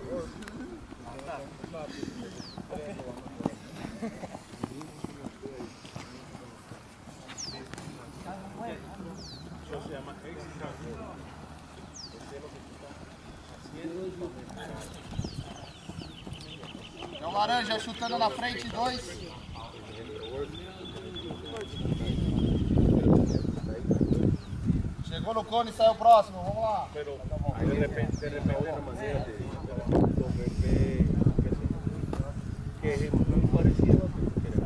É o laranja chutando na frente, 2. Chegou no cone e saiu próximo, vamos lá. De repente hay una manera de ver que es muy parecido a lo que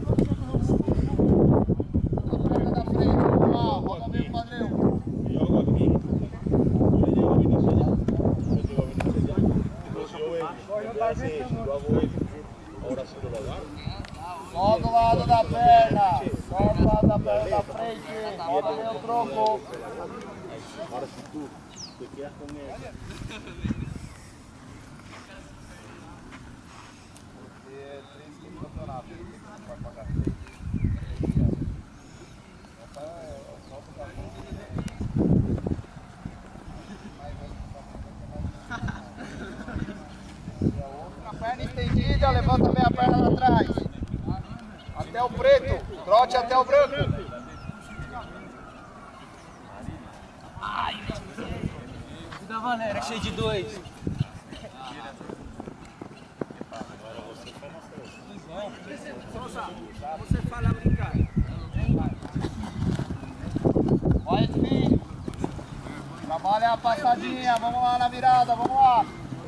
Na frente, vamos lá, roda meio quadril. yo hago aquí. Yo llego a Vinicius allá. Yo llego a Vinicius allá. Entonces yo hago esto. Ahora sí lo agarro. Só do lado da perna. Só do lado da perna da frente. Roda meio tronco. Ahora si tú te quedas con él. A perna estendida, levanta bem a perna lá atrás. Até o preto, trote até o branco. Da Valéria, cheio de 2. Você fala brincar. Vai, filho. Trabalha a passadinha, vamos lá na virada, vamos lá.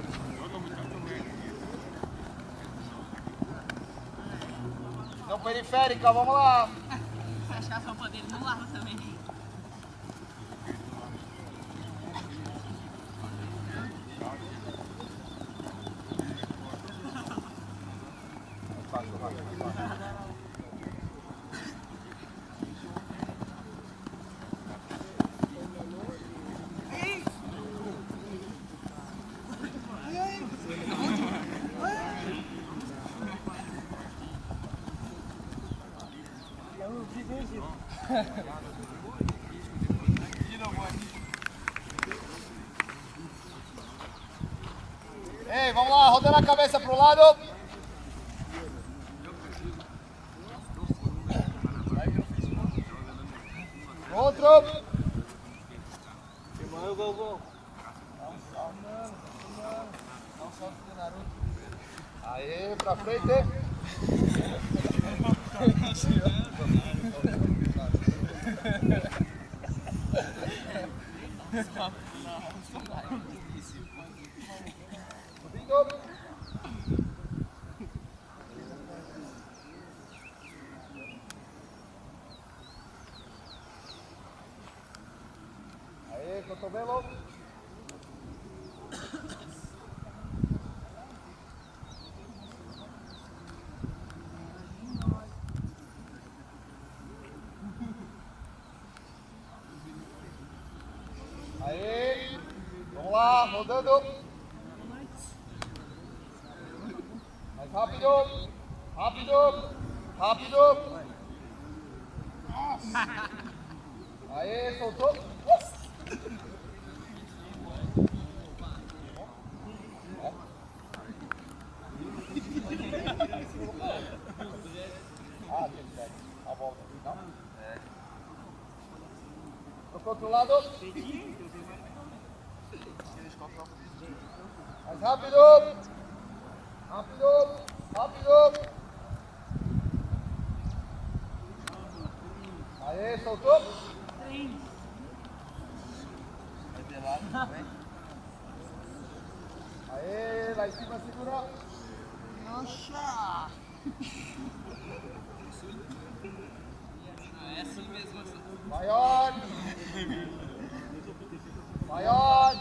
Não periférica, vamos lá. Se achar a sopa dele, não lava também. Ei, vamos lá, rodando a cabeça pro lado. Outro. Aê, pra frente. Aê, cotovelo. Aê, vamos lá, rodando. Mais rápido, rápido, rápido. Aê, soltou. Ah, a volta aqui, não? Pro outro lado. Mais rápido. Rápido. Rápido. Aê, soltou. Aê, lá em cima segura. Nossa! É assim mesmo. Maior! Maior!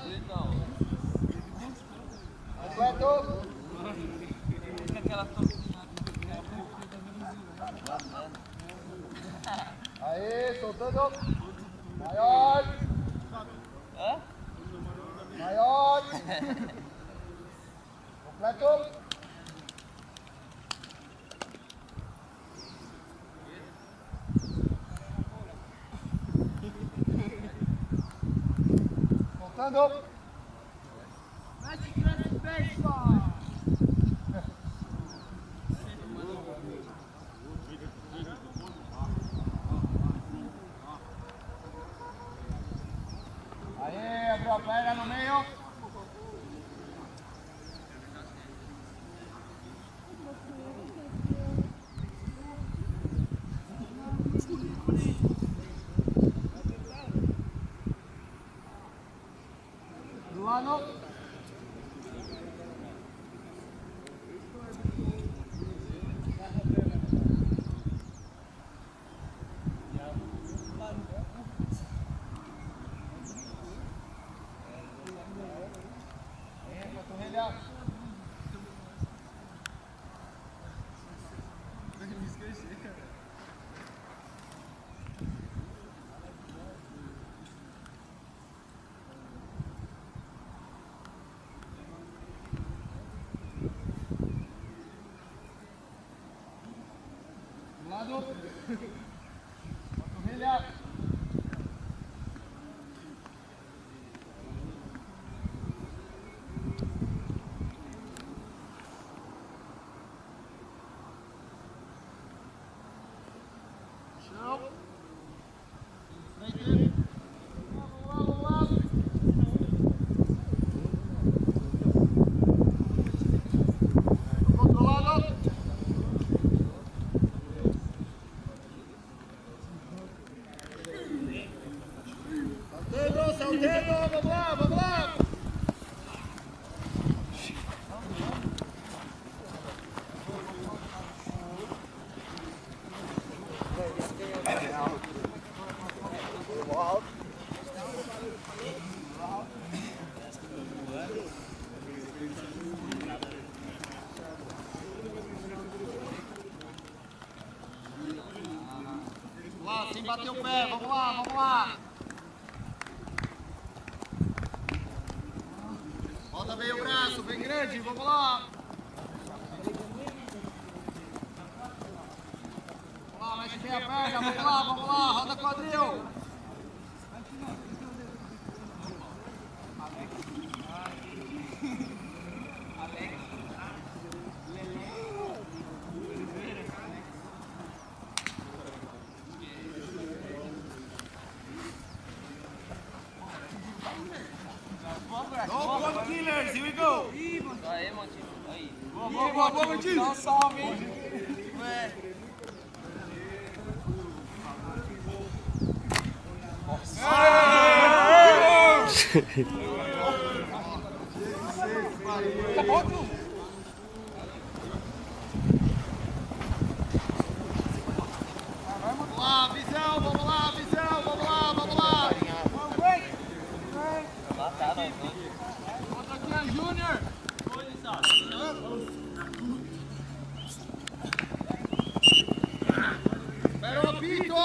Completo! Fica aquela tocinha. Aê, soltando! Maior! Hã? Maior! Completo! Soltando! Vai segurando de pé. Aí, abriu a perna no meio. Do lado. Lado. Panturrilha. Chão. Frente. Vamos lá. Controlado. Salteiro, vamos lá, vamos lá! Vamos lá, sem bater o pé, vamos lá, vamos lá! Roda bem o braço, bem grande, vamos lá! Vamos lá, mexe bem a perna, vamos lá, roda quadril! Go, killers, here we go! Aí, Montinho. Aí. Boa, Montinho! Dá um salve, hein? Vamos lá, visão, vamos lá, visão, vamos lá, vamos lá! Matar nós, né? Outra aqui é Júnior! Espera o apito!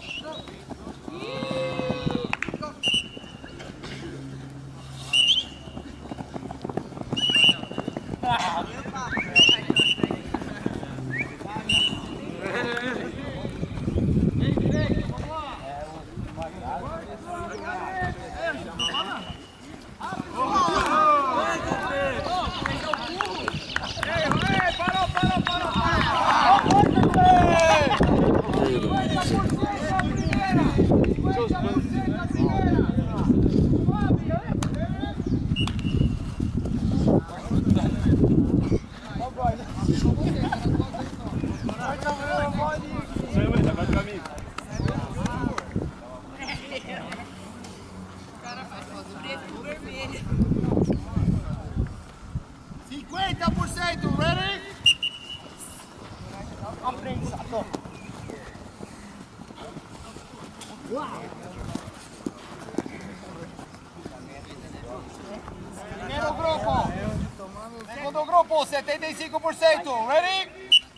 Primeiro grupo. Segundo grupo, 75%. Ready?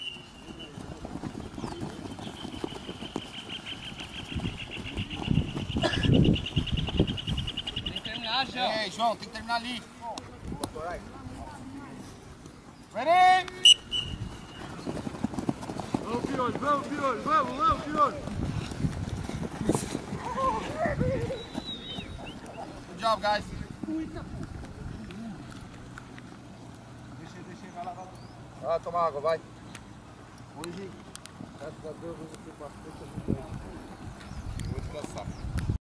Tem que terminar, João. Ei, João, tem que terminar ali. Ready? Vamos, Piolho, vamos, Piolho, vamos, Piolho. Good job, guys. Vai tomar água, vai. Hoje, graças a Deus, eu fui bastante.